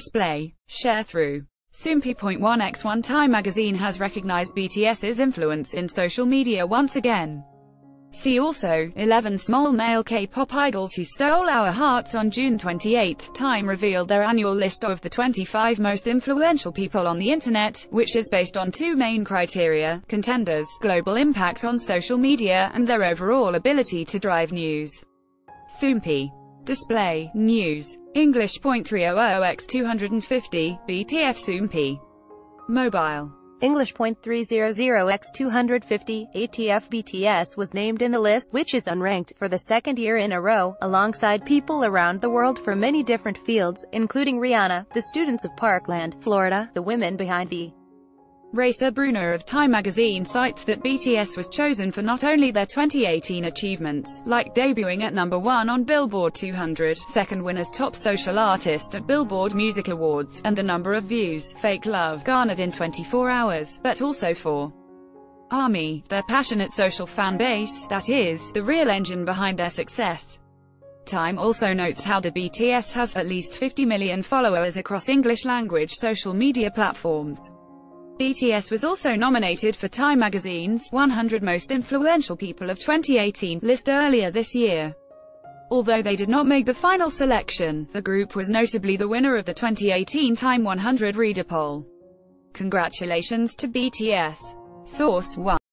display, share through. Soompi.1x1 Time magazine has recognized BTS's influence in social media once again. See also, 11 small male K-pop idols who stole our hearts. On June 28, Time revealed their annual list of the 25 most influential people on the internet, which is based on two main criteria: contenders, global impact on social media, and their overall ability to drive news. Soompi. Display, news. English. 300x250, BTF Soompi. Mobile. English. 300x250, ATF BTS was named in the list, which is unranked, for the second year in a row, alongside people around the world from many different fields, including Rihanna, the students of Parkland, Florida, the women behind the Racer. Bruner of Time magazine cites that BTS was chosen for not only their 2018 achievements, like debuting at number 1 on Billboard 200, second win as top social artist at Billboard Music Awards, and the number of views, Fake Love, garnered in 24 hours, but also for ARMY, their passionate social fan base, that is, the real engine behind their success. Time also notes how the BTS has at least 50 million followers across English-language social media platforms. BTS was also nominated for Time magazine's 100 Most Influential People of 2018 list earlier this year. Although they did not make the final selection, the group was notably the winner of the 2018 Time 100 Reader poll. Congratulations to BTS. Source 1.